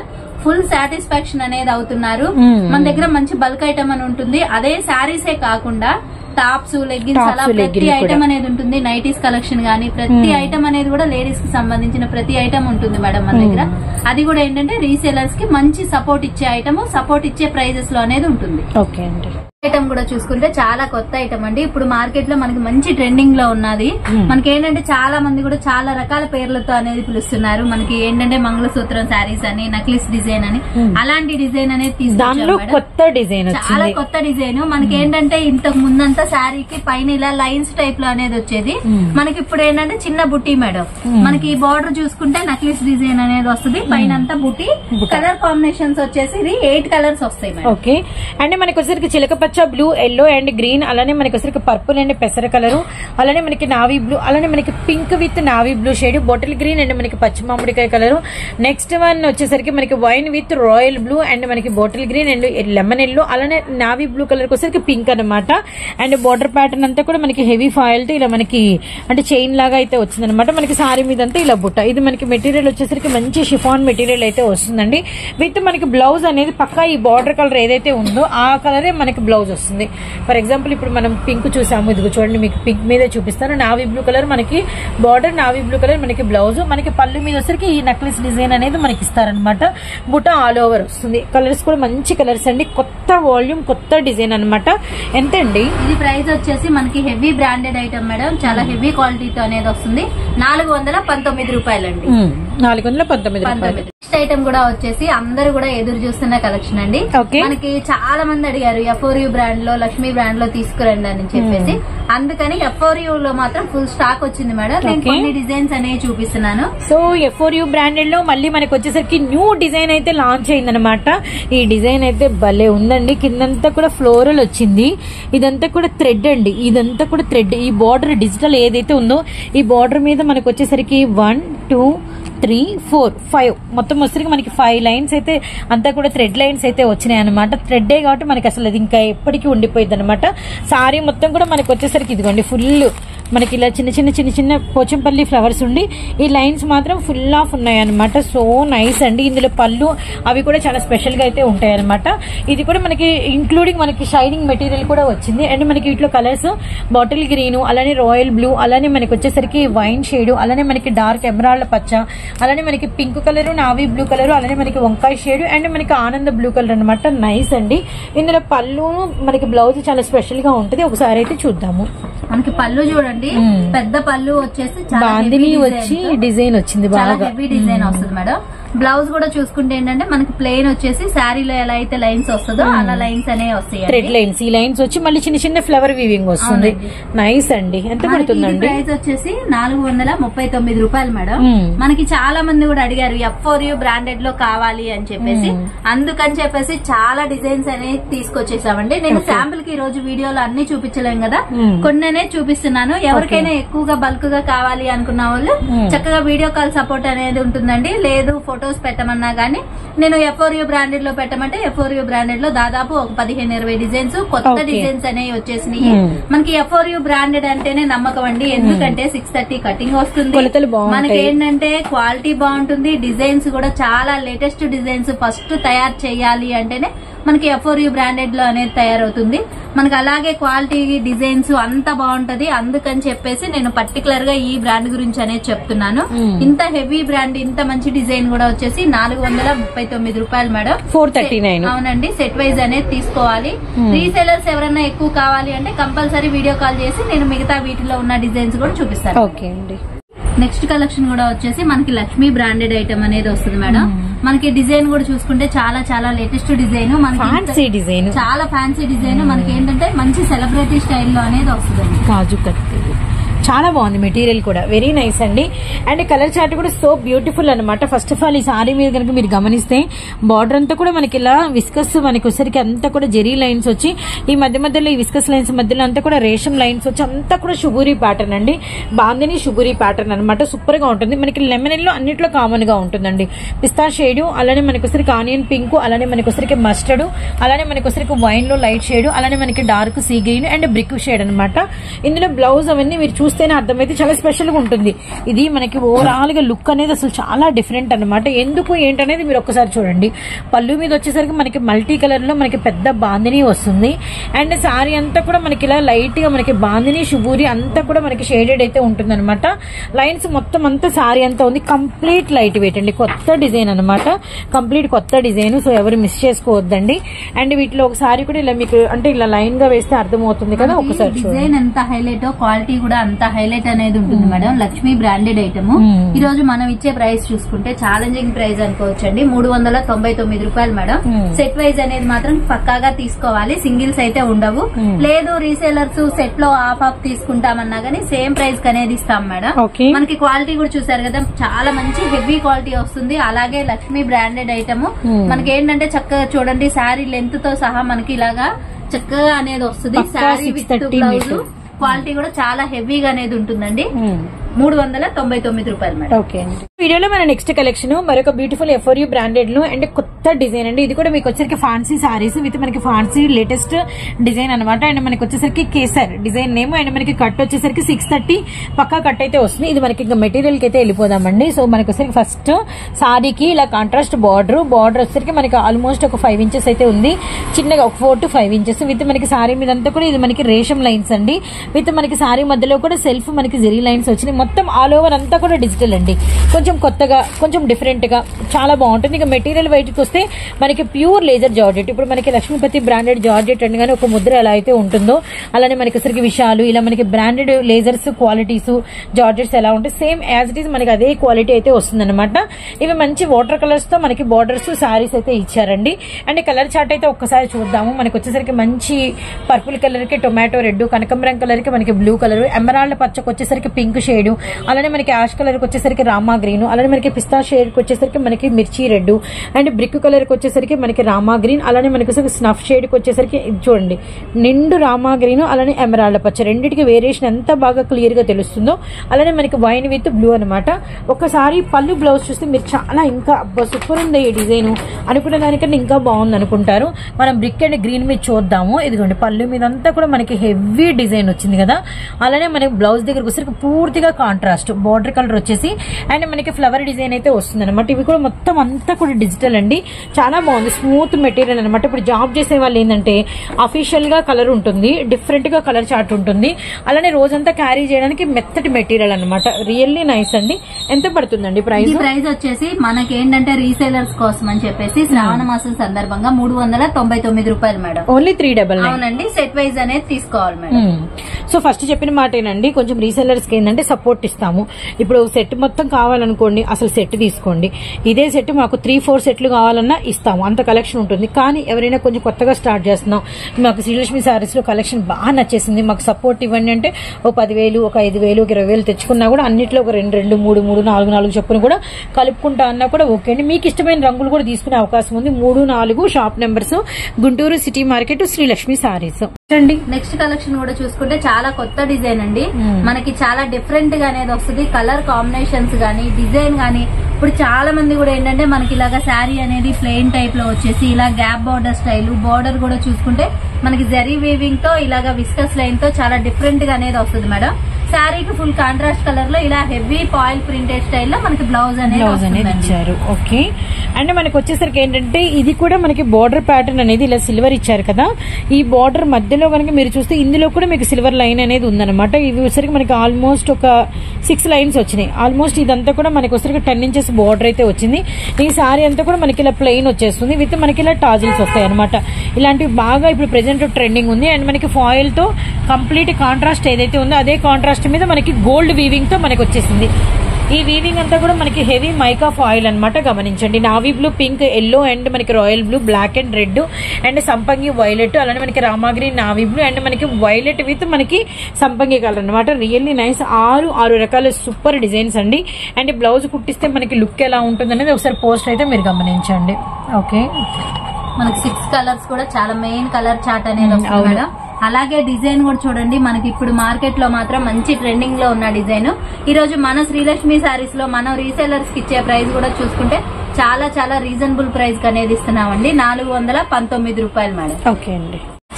ఫుల్ సాటిస్ఫాక్షన్ అనేది అవుతున్నారు. మన దగ్గర మంచి బల్క్ ఐటమ్ అని ఉంటుంది. అదే శారీసే కాకుండా టాప్స్, లెగ్గిన్స్ అలా ప్రతి ఐటమ్ అనేది ఉంటుంది. నైటీస్ కలెక్షన్ గానీ ప్రతి ఐటమ్ అనేది కూడా లేడీస్ కి సంబంధించిన ప్రతి ఐటమ్ ఉంటుంది మేడం మన దగ్గర. అది కూడా ఏంటంటే రీసేలర్స్ కి మంచి సపోర్ట్ ఇచ్చే ఐటమ్, సపోర్ట్ ఇచ్చే ప్రైజెస్ లో అనేది ఉంటుంది. ఓకే అండి. ఐటమ్ కూడా చూసుకుంటే చాలా కొత్త ఐటమ్ అండి. ఇప్పుడు మార్కెట్ లో మనకి మంచి ట్రెండింగ్ లో ఉన్నది. మనకి ఏంటంటే చాలా మంది కూడా చాలా రకాల పేర్లతో అనేది పిలుస్తున్నారు. మనకి ఏంటంటే మంగళసూత్రం శారీస్ అని, నక్లిస్ డిజైన్ అని, అలాంటి డిజైన్ అనేది తీసుకొచ్చారు. కొత్త డిజైన్, చాలా కొత్త డిజైన్. మనకి ఏంటంటే ఇంతకు ముందంతా శారీకి పైన ఇలా లైన్స్ టైప్ లో అనేది వచ్చేది. మనకి ఇప్పుడు ఏంటంటే చిన్న బుట్టి మేడం. మనకి ఈ బార్డర్ చూసుకుంటే నక్లిస్ డిజైన్ అనేది వస్తుంది. పైన అంతా బుట్టి. కలర్ కాంబినేషన్స్ వచ్చేసి ఇది ఎయిట్ కలర్స్ వస్తాయి మేడం. ఓకే. అంటే మనకి వచ్చేసరికి చిలక పచ్చ, బ్లూ, ఎల్లో అండ్ గ్రీన్, అలానే మనకి వచ్చరికి పర్పుల్ అండ్ పెసర కలర్, అలానే మనకి నావీ బ్లూ, అలానే మనకి pink with navy blue shade, bottle green and మనకి పచ్చి మామిడికాయ కలర్. నెక్స్ట్ వన్ వచ్చేసరికి మనకి wine with royal blue and మనకి bottle green and lemon yellow, అలానే నావీ బ్లూ కలర్ వచ్చేసరికి పింక్ అనమాట. అండ్ బార్డర్ ప్యాటర్న్ అంతా కూడా మనకి హెవీ ఫాయిల్ తో ఇలా మనకి అంటే చైన్ లాగా అయితే వచ్చింది అనమాట. మనకి సారీ మీద అంతా ఇలా బుట్ట. ఇది మనకి మెటీరియల్ వచ్చేసరికి మంచి షిఫాన్ మెటీరియల్ అయితే వస్తుందండి. విత్ మనకి బ్లౌజ్ అనేది పక్కా ఈ బార్డర్ కలర్ ఏదైతే ఉందో ఆ కలరే మనకి బ్లౌజ్ వస్తుంది. ఫర్ ఎగ్జాంపుల్ ఇప్పుడు మనం పింక్ చూసాము, ఇదిగో చూడండి మీకు పింక్ మీద చూపిస్తాను. నావీ బ్లూ కలర్ మనకి బార్డర్, నావీ బ్లూ కలర్ మనకి బ్లౌజ్. మనకి పళ్ళు మీద వచ్చరికి ఈ నెక్లెస్ డిజైన్ అనేది మనకి ఇస్తారనమాట. బుట్ట ఆల్ ఓవర్ వస్తుంది. కలర్స్ కూడా మంచి కలర్స్ అండి. కొత్త వాల్యూమ్, కొత్త డిజైన్ అనమాట. ఎంత అండి ఇది? ప్రైస్ వచ్చేసి మనకి హెవీ బ్రాండెడ్ ఐటమ్ మేడం. చాలా హెవీ క్వాలిటీతో అనేది వస్తుంది. నాలుగు వందల పంతొమ్మిది రూపాయలండి. నాలుగు వందల పంతొమ్మిది రూపాయలు. నెక్స్ట్ ఐటమ్ కూడా వచ్చేసి అందరూ కూడా ఎదురు చూస్తున్న కలెక్షన్ అండి. మనకి చాలా మంది అడిగారు ఎఫోరియూ బ్రాండ్ లో, లక్ష్మీ బ్రాండ్ లో తీసుకురండి అని చెప్పేసి. అందుకని ఎఫోరియూ లో మాత్రం ఫుల్ స్టాక్ వచ్చింది మేడం. నేను కొన్ని డిజైన్స్ అనేవి చూపిస్తున్నాను. సో ఎఫోరియూ బ్రాండెడ్ లో మళ్ళీ మనకి వచ్చేసరికి న్యూ డిజైన్ అయితే లాంచ్ అయిందనమాట. ఈ డిజైన్ అయితే భలే ఉందండి. కిందంతా కూడా ఫ్లోరల్ వచ్చింది. ఇదంతా కూడా థ్రెడ్ అండి. ఇదంతా కూడా థ్రెడ్. ఈ బార్డర్ డిజిటల్ ఏదైతే ఉందో ఈ బార్డర్ మీద మనకు వచ్చేసరికి one two three four five మొత్తం వచ్చేసరికి మనకి ఫైవ్ లైన్స్ అయితే అంతా కూడా థ్రెడ్ లైన్స్ అయితే వచ్చినాయి అనమాట. థ్రెడ్డే కాబట్టి మనకి అసలు అది ఇంకా ఎప్పటికీ ఉండిపోయింది అనమాట. సారీ మొత్తం కూడా మనకి వచ్చేసరికి ఇదిగోండి ఫుల్ మనకి ఇలా చిన్న చిన్న చిన్న చిన్న పోచంపల్లి ఫ్లవర్స్ ఉండి ఈ లైన్స్ మాత్రం ఫుల్ ఆఫ్ ఉన్నాయి అనమాట. సో నైస్ అండి. ఇందులో పళ్ళు అవి కూడా చాలా స్పెషల్ గా అయితే ఉంటాయి అనమాట. ఇది కూడా మనకి ఇంక్లూడింగ్ మనకి షైనింగ్ మెటీరియల్ కూడా వచ్చింది. అండ్ మనకి వీటిలో కలర్స్ బాటిల్ గ్రీన్, అలానే రాయల్ బ్లూ, అలానే మనకి వచ్చేసరికి వైన్ షేడ్, అలానే మనకి డార్క్ ఎమరాల్డ్ పచ్చ, అలానే మనకి pink colour, navy blue colour, అలానే మనకి వంకాయ షేడ్ అండ్ మనకి ఆనంద బ్లూ కలర్ అనమాట. నైస్ అండి. ఇందులో పళ్ళు మనకి బ్లౌజ్ చాలా స్పెషల్ గా ఉంటుంది. ఒకసారి అయితే చూద్దాము. మనకి పళ్ళు చూడండి, పెద్ద పళ్ళు వచ్చేసి బాందిని వచ్చి డిజైన్ వచ్చింది, బాగా హెవీ డిజైన్ వస్తుంది మేడం. బ్లౌజ్ కూడా చూసుకుంటే ఏంటంటే మనకి ప్లెయిన్ వచ్చేసి శారీలో ఎలా అయితే లైన్స్ వస్తుందో అలా లైన్స్ అనేవి వస్తాయి. థ్రెడ్ లైన్స్, ఈ లైన్స్ వచ్చి మళ్ళీ చిన్న చిన్న ఫ్లవర్ వీవింగ్ వస్తుంది. నైస్ అండి. ఎంత పడుతుందండి? ప్రైస్ వచ్చేసి నాలుగు వందల ముప్పై తొమ్మిది రూపాయలు మేడం. మనకి చాలా మంది కూడా అడిగారు ఎఫోరియూ బ్రాండెడ్ లో కావాలి అని చెప్పేసి. అందుకని చెప్పేసి చాలా డిజైన్స్ అనేవి తీసుకొచ్చేసామండి. నేను శాంపుల్ కి ఈ రోజు వీడియోలో అన్ని చూపించలేం కదా, కొన్ని చూపిస్తున్నాను. ఎవరికైనా ఎక్కువగా బల్క్ గా కావాలి అనుకున్న వాళ్ళు చక్కగా వీడియో కాల్ సపోర్ట్ అనేది ఉంటుందండి. లేదు ఫోటోస్ పెట్టమన్నా గానీ నేను ఎఫోరియూ బ్రాండెడ్ లో పెట్టమంటే ఎఫోరియూ బ్రాండెడ్ లో దాదాపు ఒక పదిహేను ఇరవై డిజైన్స్ కొత్త డిజైన్స్ అనేవి వచ్చేసినాయి. మనకి ఎఫోరియూ బ్రాండెడ్ అంటేనే నమ్మకం అండి. ఎందుకంటే సిక్స్ థర్టీ కటింగ్ వస్తుంది. మనకి ఏంటంటే క్వాలిటీ బాగుంటుంది. డిజైన్స్ కూడా చాలా లేటెస్ట్ డిజైన్స్ ఫస్ట్ తయారు చేయాలి అంటేనే మనకి ఎఫోరియూ బ్రాండెడ్ లో అనేది తయారవుతుంది. మనకి అలాగే క్వాలిటీ డిజైన్స్ అంతా బాగుంటది. అందుకని చెప్పేసి నేను పర్టికులర్ గా ఈ బ్రాండ్ గురించి అనేది చెప్తున్నాను. ఇంత హెవీ బ్రాండ్, ఇంత మంచి డిజైన్ కూడా వచ్చేసి నాలుగు వందల ముప్పై తొమ్మిది రూపాయలు మేడం. ఫోర్ థర్టీ నైన్ అవునండి. సెట్ వైజ్ అనేది తీసుకోవాలి. రీసెలర్స్ ఎవరైనా ఎక్కువ కావాలి అంటే కంపల్సరీ వీడియో కాల్ చేసి నేను మిగతా వీటిలో ఉన్న డిజైన్స్ కూడా చూపిస్తాను. ఓకే అండి. నెక్స్ట్ కలెక్షన్ కూడా వచ్చేసి మనకి లక్ష్మీ బ్రాండెడ్ ఐటమ్ అనేది వస్తుంది మేడం. మనకి డిజైన్ కూడా చూసుకుంటే చాలా చాలా లేటెస్ట్ డిజైన్, మనకి డిజైన్ చాలా ఫ్యాన్సీ డిజైన్. మనకి ఏంటంటే మంచి సెలబ్రిటీ స్టైల్లో అనేది వస్తుంది. కాజు కత్తి చాలా బాగుంది. మెటీరియల్ కూడా వెరీ నైస్ అండి. అండ్ కలర్ చార్ట్ కూడా సో బ్యూటిఫుల్ అనమాట. ఫస్ట్ ఆఫ్ ఆల్ ఈ సారీ మీద కనుక మీరు గమనిస్తే బార్డర్ అంతా కూడా మనకి ఇలా విస్కస్ మనకి వచ్చరికి అంతా కూడా జెరీ లైన్స్ వచ్చి ఈ మధ్య మధ్యలో ఈ విస్కస్ లైన్స్ మధ్యలో అంతా కూడా రేషం లైన్స్ వచ్చి అంతా కూడా షుగూరీ ప్యాటర్న్ అండి. బాందిని షుగూరీ ప్యాటర్న్ అనమాట. సూపర్ గా ఉంటుంది. మనకి లెమన్ ఎల్లో అన్నిట్లో కామన్ గా ఉంటుందండి. పిస్తా షేడ్, అలానే మనకి వచ్చరికి ఆనియన్ పింక్, అలానే మనకి వచ్చరికి మస్టర్డ్, అలానే మనకి వచ్చరికి వైన్ లో లైట్ షేడ్, అలానే మనకి dark sea green and brick shade అనమాట. ఇందులో బ్లౌజ్ అవన్నీ మీరు చూస్తే చూస్తేనే అర్థమైతే చాలా స్పెషల్ గా ఉంటుంది. ఇది మనకి ఓవరాల్ గా లుక్ అనేది అసలు చాలా డిఫరెంట్ అనమాట. ఎందుకు ఏంటనేది మీరు ఒక్కసారి చూడండి. పళ్ళు మీద వచ్చేసరికి మనకి మల్టీ కలర్ లో మనకి పెద్ద బాందిని వస్తుంది. అండ్ సారీ అంతా కూడా మనకి ఇలా లైట్ గా మనకి బాందిని షుబూరి అంతా కూడా మనకి షేడెడ్ అయితే ఉంటుంది అనమాట. లైన్స్ మొత్తం అంతా సారీ అంతా ఉంది. కంప్లీట్ లైట్ వెయిట్ అండి, కొత్త డిజైన్ అనమాట, కంప్లీట్ కొత్త డిజైన్. సో ఎవరు మిస్ చేసుకోవద్దండి. అండ్ వీటిలో ఒక సారీ కూడా ఇలా మీకు అంటే ఇలా లైన్ గా వేస్తే అర్థమవుతుంది కదా. ఒకసారి డిజైన్ ఎంత హైలైట్, క్వాలిటీ కూడా అంత హైలైట్ అనేది ఉంటుంది మేడం. Lakshmi branded item. ఈ రోజు మనం ఇచ్చే ప్రైస్ చూసుకుంటే ఛాలెంజింగ్ ప్రైస్ అనుకోవచ్చండి, మూడు వందల తొంభై తొమ్మిది రూపాయలు మేడం. సెట్ వైజ్ అనేది మాత్రం పక్కాగా తీసుకోవాలి, సింగిల్స్ అయితే ఉండవు. లేదు రీసేలర్స్ సెట్ లో ఆఫ్ ఆఫ్ తీసుకుంటామన్నా గానీ సేమ్ ప్రైస్ కి అనేది ఇస్తాం మేడం. మనకి క్వాలిటీ కూడా చూసారు కదా, చాలా మంచి హెవీ క్వాలిటీ వస్తుంది. అలాగే లక్ష్మీ బ్రాండెడ్ ఐటమ్ మనకి ఏంటంటే చక్కగా చూడండి, శారీ లెంత్ తో సహా మనకి ఇలాగా చక్కగా అనేది వస్తుంది. శారీ విత్ బ్లౌజ్ క్వాలిటీ కూడా చాలా హెవీగా అనేది ఉంటుందండి. మూడు వందల తొంభై తొమ్మిది రూపాయలు మేడం. ఓకే, వీడియోలో మన నెక్స్ట్ కలెక్షన్ మరొక బ్యూటిఫుల్ ఎఫ్ఆర్ యూ బ్రాండెడ్ లో అండ్ కొత్త డిజైన్ అండి. ఇది కూడా మీకు వచ్చేసరికి ఫ్యాన్సీ సారీస్ విత్ మనకి ఫ్యాన్సీ లేటెస్ట్ డిజైన్ అనమాట. అండ్ మనకి వచ్చేసరికి కేసర్ డిజైన్ నేమ్. అండ్ మనకి కట్ వచ్చేసరికి సిక్స్ థర్టీ పక్కా కట్ అయితే వస్తుంది. ఇది మనకి ఇంకా మెటీరియల్ కి అయితే వెళ్ళిపోదామండి. సో మనకి వచ్చేసరికి ఫస్ట్ సారీకి ఇలా కాంట్రాస్ట్ బార్డర్ బార్డర్ వచ్చేసరికి మనకి ఆల్మోస్ట్ ఒక ఫైవ్ ఇంచెస్ అయితే ఉంది, చిన్నగా ఒక four to five inches with మనకి సారీ మీద అంతా కూడా ఇది మనకి రేషం లైన్స్ అండి. విత్ మనకి సారీ మధ్యలో కూడా సెల్ఫ్ మనకి జెరీ లైన్స్ వచ్చినాయి. మొత్తం ఆల్ ఓవర్ అంతా కూడా డిజిటల్ అండి. కొంచెం కొత్తగా కొంచెం డిఫరెంట్ గా చాలా బాగుంటుంది. ఇక మెటీరియల్ వైట్కి వస్తే మనకి ప్యూర్ లేజర్ జార్జెట్. ఇప్పుడు మనకి లక్ష్మీపతి బ్రాండెడ్ జార్జెట్ అండి, కానీ ఒక ముద్ర ఎలా అయితే ఉంటుందో అలానే మనకి సరికి విషయాలు ఇలా మనకి బ్రాండెడ్ లేజర్స్ క్వాలిటీస్ జార్జెట్స్ ఎలా ఉంటాయి సేమ్ యాజ్ ఇట్ ఈస్ మనకి అదే క్వాలిటీ అయితే వస్తుంది అనమాట. ఇవి మంచి వాటర్ కలర్స్ తో మనకి బార్డర్స్ సారీస్ అయితే ఇచ్చారండి. అండ్ కలర్ చార్ట్ అయితే ఒక్కసారి చూద్దాము. మనకి వచ్చేసరికి మంచి పర్పుల్ కలర్ కి టొమాటో రెడ్, కనకంబరం కలర్ కి మనకి బ్లూ కలర్, ఎమరాల్డ్ పచ్చకి వచ్చేసరికి పింక్ షేడ్, అలానే మనకి యాష్ కలర్ కి వచ్చేసరికి రామా గ్రీన్, అలానే మనకి పిస్తా షేడ్ కి వచ్చేసరికి మనకి మిర్చి రెడ్, అండ్ బ్రిక్ కలర్ కి వచ్చేసరికి మనకి రామా గ్రీన్, అలానే మనకి స్నఫ్ షేడ్ కి వచ్చేసరికి చూడండి నిండు రామా గ్రీన్, అలానే ఎమరాల్డ్ పచ్చ. రెండింటికి వేరియేషన్ ఎంత బాగా క్లియర్ గా తెలుస్తుందో. అలానే మనకి వైన్ విత్ బ్లూ అనమాట. ఒకసారి పళ్ళు బ్లౌజ్ చూస్తే మీరు చాలా ఇంకా సూపర్ ఉంది ఈ డిజైన్ అనుకునే దానికన్నా ఇంకా బాగుంది అనుకుంటారు. మనం బ్రిక్ అండ్ గ్రీన్ మీద చూద్దాము. ఇదిగోండి పళ్ళు మీద అంతా కూడా మనకి హెవీ డిజైన్ వచ్చింది కదా. అలానే మనకి బ్లౌజ్ దగ్గరకు వచ్చేసరికి పూర్తిగా కాంట్రాస్ట్ బార్డర్ కలర్ వచ్చేసి అండ్ మనకి ఫ్లవర్ డిజైన్ అయితే వస్తుంది అనమాట. ఇవి కూడా మొత్తం అంతా కూడా డిజిటల్ అండి, చాలా బాగుంది, స్మూత్ మెటీరియల్ అనమాట. ఇప్పుడు జాబ్ చేసే వాళ్ళు ఏంటంటే అఫీషియల్ గా కలర్ ఉంటుంది, డిఫరెంట్ గా కలర్ చార్ట్ ఉంటుంది, అలానే రోజంతా క్యారీ చేయడానికి మెత్తటి మెటీరియల్ అనమాట. రియల్లీ నైస్ అండి. ఎంత పడుతుందండి ప్రైస్? ప్రైస్ వచ్చేసి మనకి ఏంటంటే రీసేలర్స్ కోసం అని చెప్పేసి శ్రావణ మాసం సందర్భంగా మూడు వందల తొంభై తొమ్మిది రూపాయలు మేడం. ఓన్లీ త్రీ డబల్ అవునండి. సెట్ వైజ్ అనేది తీసుకోవాలి మేడం. సో ఫస్ట్ చెప్పిన మాట ఏంటండి, కొంచెం రీసెల్లర్స్ కి ఏంటంటే సపోర్ట్ ఇస్తాము. ఇప్పుడు సెట్ మొత్తం కావాలనుకోండి, అసలు సెట్ తీసుకోండి. ఇదే సెట్ మాకు త్రీ ఫోర్ సెట్లు కావాలన్నా ఇస్తాము, అంత కలెక్షన్ ఉంటుంది. కానీ ఎవరైనా కొంచెం కొత్తగా స్టార్ట్ చేస్తున్నాం, మాకు శ్రీలక్ష్మి సారీస్ లో కలెక్షన్ బాగా నచ్చేసింది, మాకు సపోర్ట్ ఇవ్వండి అంటే ఒక పదివేలు ఒక ఐదు వేలు ఒక ఇరవై వేలు తెచ్చుకున్నా కూడా అన్నిట్లో ఒక రెండు రెండు మూడు మూడు నాలుగు నాలుగు చొప్పున కూడా కలుపుకుంటా అన్నా కూడా ఓకే అండి. మీకు ఇష్టమైన రంగులు కూడా తీసుకునే అవకాశం ఉంది. మూడు నాలుగు shop numbers Guntur city market Srilakshmi saris అండి. నెక్స్ట్ కలెక్షన్ కూడా చూసుకుంటే చాలా కొత్త డిజైన్ అండి. మనకి చాలా డిఫరెంట్ గా అనేది వస్తుంది. కలర్ కాంబినేషన్స్ గానీ డిజైన్ గానీ ఇప్పుడు చాలా మంది కూడా ఏంటంటే మనకి ఇలాగా శారీ అనేది ప్లెయిన్ టైప్ లో వచ్చేసి ఇలా గ్యాప్ బార్డర్ స్టైల్, బార్డర్ కూడా చూసుకుంటే మనకి జరీ వీవింగ్ తో ఇలాగా విస్కస్ లైన్ తో చాలా డిఫరెంట్ గా అనేది వస్తుంది మేడం. శారీకి ఫుల్ కాంట్రాస్ట్ కలర్ లో ఇలా హెవీ పాయిల్ ప్రింటెడ్ స్టైల్లో మనకి బ్లౌజ్ అనేది ఇచ్చారు. ఓకే, అండ్ మనకి వచ్చేసరికి ఏంటంటే ఇది కూడా మనకి బార్డర్ ప్యాటర్న్ అనేది ఇలా సిల్వర్ ఇచ్చారు కదా. ఈ బార్డర్ మధ్యలో కనుక మీరు చూస్తే ఇందులో కూడా మీకు సిల్వర్ లైన్ అనేది ఉందన్నమాట. ఇవి వచ్చరికి మనకి ఆల్మోస్ట్ ఒక సిక్స్ లైన్స్ వచ్చినాయి. ఆల్మోస్ట్ ఇదంతా కూడా మనకి వచ్చరికి టెన్ ఇంచెస్ బార్డర్ అయితే వచ్చింది. ఈ సారీ అంతా కూడా మనకి ఇలా ప్లెయిన్ వచ్చేస్తుంది విత్ మనకి ఇలా టాజిల్స్ వస్తాయి అనమాట. ఇలాంటివి బాగా ఇప్పుడు ప్రెసెంట్ ట్రెండింగ్ ఉంది. అండ్ మనకి ఫాయిల్ తో కంప్లీట్ కాంట్రాస్ట్ ఏదైతే ఉందో అదే కాంట్రాస్ట్ మీద మనకి గోల్డ్ వీవింగ్ తో మనకి వచ్చేసింది. ఈ వీవింగ్ అంతా కూడా మనకి హెవీ మైకా ఫాయిల్ అనమాట. గమనించండి, navy blue, pink, yellow and మనకి royal blue, black and red and సంపంగి వైలెట్, అలానే మనకి రామాగ్రీన్, నావీ బ్లూ అండ్ మనకి వైలెట్ విత్ మనకి సంపంగి కలర్ అనమాట. Really nice. ఆరు ఆరు రకాల సూపర్ డిజైన్స్ అండి. అండ్ బ్లౌజ్ కుట్టిస్తే మనకి లుక్ ఎలా ఉంటుంది అనేది ఒకసారి పోస్ట్ అయితే మీరు గమనించండి. ఓకే, మనకి సిక్స్ కలర్స్ కూడా చాలా మెయిన్ కలర్ చార్ట్ అనేది వస్తుంది మేడం. అలాగే డిజైన్ కూడా చూడండి, మనకి ఇప్పుడు మార్కెట్ లో మాత్రం మంచి ట్రెండింగ్ లో ఉన్న డిజైన్. ఈ రోజు మన శ్రీలక్ష్మి సారీస్ లో మనం రీసేలర్స్ కి ఇచ్చే ప్రైస్ కూడా చూసుకుంటే చాలా చాలా రీజనబుల్ ప్రైస్ అనేది ఇస్తున్నామండి. నాలుగు వందల పంతొమ్మిది రూపాయలు మేడం. ఓకే అండి.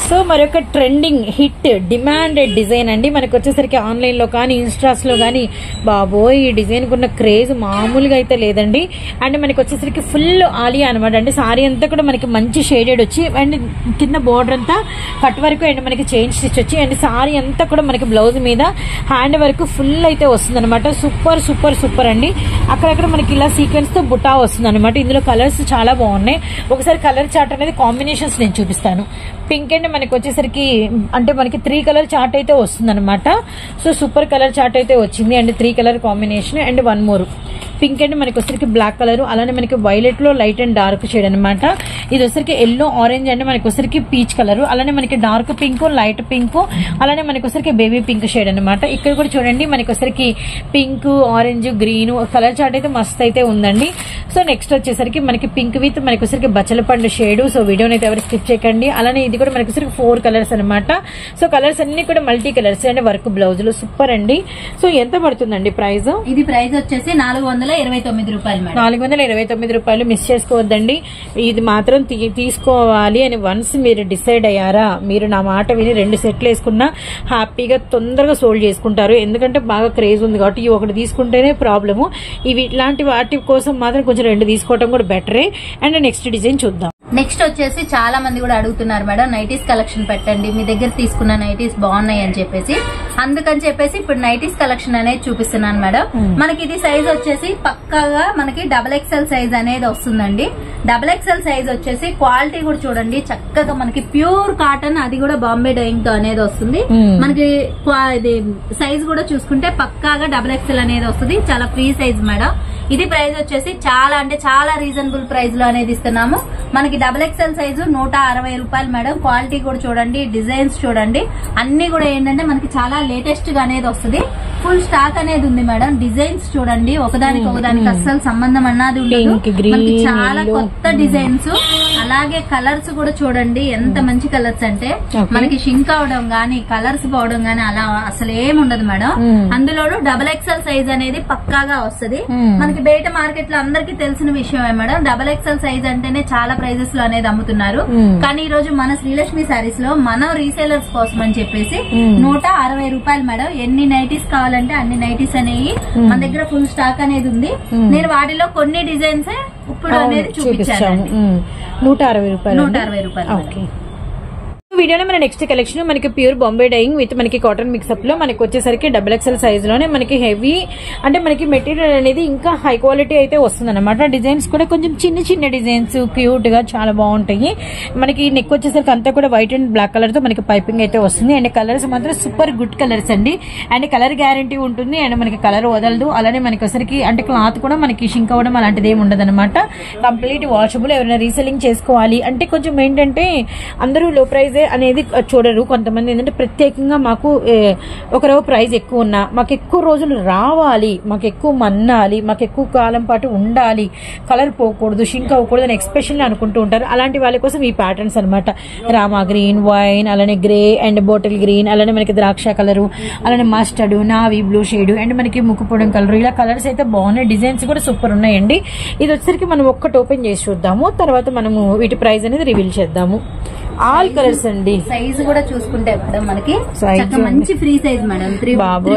సో మరొక ట్రెండింగ్ హిట్ డిమాండెడ్ డిజైన్ అండి. మనకు వచ్చేసరికి ఆన్లైన్ లో కానీ ఇన్స్టాస్ లో కానీ బాబోయ్ ఈ డిజైన్ కున్న క్రేజ్ మామూలుగా అయితే లేదండి. అండ్ మనకి వచ్చేసరికి ఫుల్ ఆలియా అనమాట. అంటే సారీ అంతా కూడా మనకి మంచి షేడెడ్ వచ్చి అండ్ కింద బోర్డర్ అంతా కట్ వరకు అండ్ మనకి చైన్ స్టిచ్ వచ్చి అండ్ సారీ అంతా కూడా మనకి బ్లౌజ్ మీద హ్యాండ్ వరకు ఫుల్ అయితే వస్తుంది అనమాట. సూపర్ సూపర్ సూపర్ అండి. అక్కడక్కడ మనకి ఇలా సీక్వెన్స్ తో బుటా వస్తుంది అనమాట. ఇందులో కలర్స్ చాలా బాగున్నాయి. ఒకసారి కలర్ చార్ట్ అనేది కాంబినేషన్స్ నేను చూపిస్తాను. పింక్ అండ్ మనకి వచ్చేసరికి అంటే మనకి త్రీ కలర్ చార్ట్ అయితే వస్తుంది అనమాట. సో సూపర్ కలర్ చార్ట్ అయితే వచ్చింది and three colour combination and one more pink and మనకి వచ్చరికి బ్లాక్ కలర్, అలానే మనకి వైలెట్ లో లైట్ అండ్ డార్క్ షేడ్ అనమాట. ఇది వచ్చరికి ఎల్లో ఆరెంజ్ అండ్ మనకి వచ్చరికి పీచ్ కలర్, అలానే మనకి డార్క్ పింక్, లైట్ పింక్, అలానే మనకి వచ్చరికి బేబీ పింక్ షేడ్ అనమాట. ఇక్కడ కూడా చూడండి మనకి వచ్చరికి pink, orange, green colour chart అయితే మస్త్ అయితే ఉందండి. సో నెక్స్ట్ వచ్చేసరికి మనకి పింక్ విత్ మనకి వచ్చరికి బచ్చల పండు షేడ్. సో వీడియోని అయితే ఎవరు స్కిప్ చేయకండి. అలానే ఇది కూడా మనకి వచ్చరికి ఫోర్ కలర్స్ అనమాట. సో కలర్స్ అన్ని కూడా మల్టీ కలర్స్ అండ్ వర్క్ బ్లౌజులు సూపర్ అండి. సో ఎంత పడుతుందండి ప్రైస్? ఇది ప్రైస్ వచ్చేసి నాలుగు వందల ఇరవై తొమ్మిది రూపాయలు. నాలుగు వందల ఇరవై తొమ్మిది రూపాయలు. మిస్ చేసుకోవద్దండి. ఇది మాత్రం తీసుకోవాలి అని వన్స్ మీరు డిసైడ్ అయ్యారా, మీరు నా మాట విని రెండు సెట్లు వేసుకున్నా హ్యాపీగా తొందరగా సోల్డ్ చేసుకుంటారు. ఎందుకంటే బాగా క్రేజ్ ఉంది కాబట్టి ఈ ఒకటి తీసుకుంటేనే ప్రాబ్లము. ఇవి ఇట్లాంటి వాటి కోసం మాత్రం కొంచెం రెండు తీసుకోవడం కూడా బెటరే. అండ్ నెక్స్ట్ డిజైన్ చూద్దాం. నెక్స్ట్ వచ్చేసి చాలా మంది కూడా అడుగుతున్నారు మేడం నైటీస్ కలెక్షన్ పెట్టండి, మీ దగ్గర తీసుకున్న నైటీస్ బాగున్నాయి అని చెప్పేసి. అందుకని చెప్పేసి ఇప్పుడు నైటీస్ కలెక్షన్ అనేది చూపిస్తున్నాను మేడం. మనకి ఇది సైజ్ వచ్చేసి పక్కాగా మనకి డబల్ ఎక్స్ఎల్ సైజ్ అనేది వస్తుందండి. డబల్ ఎక్స్ఎల్ సైజ్ వచ్చేసి క్వాలిటీ కూడా చూడండి చక్కగా మనకి ప్యూర్ కాటన్, అది కూడా బాంబే డైయింగ్ తో అనేది వస్తుంది. మనకి ఇది సైజ్ కూడా చూసుకుంటే పక్కాగా డబల్ ఎక్స్ఎల్ అనేది వస్తుంది. చాలా ఫ్రీ సైజ్ మేడం. ఇది ప్రైస్ వచ్చేసి చాలా అంటే చాలా రీజనబుల్ ప్రైస్ లో అనేది ఇస్తున్నాము. మనకి డబల్ ఎక్స్ఎల్ సైజు నూట అరవై రూపాయలు మేడం. క్వాలిటీ కూడా చూడండి, డిజైన్స్ చూడండి, అన్ని కూడా ఏంటంటే మనకి చాలా లేటెస్ట్ గా అనేది వస్తుంది. ఫుల్ స్టాక్ అనేది ఉంది మేడం. డిజైన్స్ చూడండి ఒకదానికి ఒకదానికి అస్సలు సంబంధం అన్నది ఉండదు. మనకి చాలా కొత్త డిజైన్స్, అలాగే కలర్స్ కూడా చూడండి ఎంత మంచి కలర్స్ అంటే మనకి షింక్ అవడం గానీ కలర్స్ పోవడం గానీ అలా అసలు ఏమి ఉండదు మేడం. అందులోనూ డబల్ ఎక్స్ఎల్ సైజ్ అనేది పక్కాగా వస్తుంది. మనకి బయట మార్కెట్ లో అందరికి తెలిసిన విషయమే మేడం. డబల్ ఎక్స్ఎల్ సైజ్ అంటేనే చాలా ప్రైజెస్ లో అనేది అమ్ముతున్నారు. కానీ ఈ రోజు మన శ్రీలక్ష్మి సారీస్ లో మనం రీసేలర్స్ కోసం అని చెప్పేసి నూట అరవై రూపాయలు మేడం. ఎన్ని నైటీస్ కావాలంటే అన్ని నైటీస్ అనేవి మన దగ్గర ఫుల్ స్టాక్ అనేది ఉంది. నేను వాటిలో కొన్ని డిజైన్స్ ఇప్పుడు అనేది చూపించాను. నూట అరవై రూపాయలు నూట అరవై రూపాయలు వీడియోలో మన నెక్స్ట్ కలెక్షన్ మనకి ప్యూర్ బాంబే డైయింగ్ విత్ మనకి కాటన్ మిక్సప్ లో మనకి వచ్చేసరికి డబుల్ ఎక్స్ఎల్ సైజ్ లోనే మనకి హెవీ అంటే మనకి మెటీరియల్ అనేది ఇంకా హై క్వాలిటీ అయితే వస్తుంది అనమాట. డిజైన్స్ కూడా కొంచెం చిన్న చిన్న డిజైన్స్ క్యూట్ గా చాలా బాగుంటాయి. మనకి నెక్ వచ్చేసరికి అంతా కూడా వైట్ అండ్ బ్లాక్ కలర్ తో మనకి పైపింగ్ అయితే వస్తుంది. అండ్ కలర్స్ మాత్రం సూపర్ గుడ్ కలర్స్ అండి. అండ్ కలర్ గ్యారంటీ ఉంటుంది. అండ్ మనకి కలర్ వదలదు. అలానే మనకి వచ్చరికి అంటే క్లాత్ కూడా మనకి షింక్ అవ్వడం అలాంటిది ఏమి ఉండదు అనమాట. Complete washable. ఎవరైనా రీసెల్లింగ్ చేసుకోవాలి అంటే కొంచెం ఏంటంటే అందరూ లో ప్రైజ్ అనేది చూడరు. కొంతమంది ఏంటంటే ప్రత్యేకంగా మాకు ఒకరో ప్రైస్ ఎక్కువ ఉన్నా మాకు ఎక్కువ రోజులు రావాలి, మాకు ఎక్కువ మన్నాలి, మాకు ఎక్కువ కాలం పాటు ఉండాలి, కలర్ పోకూడదు, షింక్ అవ్వకూడదు అని ఎక్స్పెషల్లీ అనుకుంటూ ఉంటారు. అలాంటి వాళ్ళ కోసం ఈ ప్యాటర్న్స్ అనమాట. రామా గ్రీన్, వైన్, అలానే గ్రే అండ్ బాటిల్ గ్రీన్, అలానే మనకి ద్రాక్ష కలరు, అలానే mustard, navy blue shade and మనకి ముక్కుపొడం కలర్, ఇలా కలర్స్ అయితే బాగున్నాయి. డిజైన్స్ కూడా సూపర్ ఉన్నాయండి. ఇది వచ్చేసరికి మనం ఒక్కటి ఓపెన్ చేసి చూద్దాము, తర్వాత మనము వీటి ప్రైస్ అనేది రివీల్ చేద్దాము. ఆల్ కలర్స్ అండి. సైజ్ కూడా చూసుకుంటే మేడం మనకి మంచి free size madam. Three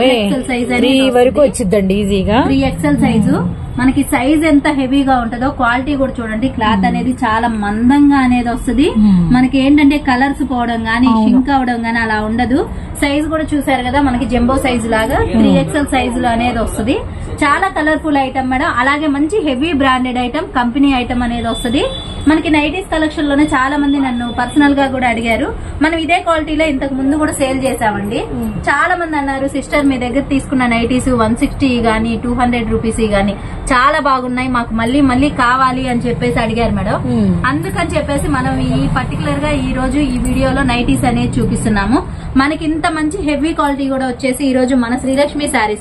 three వరకు వచ్చిందండి ఈజీగా. త్రీ ఎక్స్ఎల్ సైజు మనకి సైజ్ ఎంత హెవీగా ఉంటుందో క్వాలిటీ కూడా చూడండి. క్లాత్ అనేది చాలా మందంగా అనేది వస్తుంది. మనకి ఏంటంటే కలర్స్ పోవడం గానీ షింక్ అవడం గానీ అలా ఉండదు. సైజ్ కూడా చూసారు కదా మనకి జంబో సైజ్ లాగా త్రీ ఎక్స్ఎల్ సైజ్ లో అనేది వస్తుంది. చాలా కలర్ఫుల్ ఐటమ్ మేడం. అలాగే మంచి heavy branded item, company item అనేది వస్తుంది. మనకి నైటీస్ కలెక్షన్ లోనే చాలా మంది నన్ను పర్సనల్ గా కూడా అడిగారు. మనం ఇదే క్వాలిటీలో ఇంతకు ముందు కూడా సేల్ చేసామండి. చాలా మంది అన్నారు సిస్టర్ మీ దగ్గర తీసుకున్న నైటీస్ వన్ సిక్స్టీ గానీ టూ హండ్రెడ్ రూపీస్ గానీ చాలా బాగున్నాయి, మాకు మళ్ళీ మళ్ళీ కావాలి అని చెప్పేసి అడిగారు మేడం. అందుకని చెప్పేసి మనం ఈ పర్టికులర్ గా ఈ రోజు ఈ వీడియోలో నైటీస్ అనేది చూపిస్తున్నాము. మనకి ఇంత మంచి హెవీ క్వాలిటీ కూడా వచ్చేసి ఈ రోజు మన శ్రీలక్ష్మి శారీస్ లో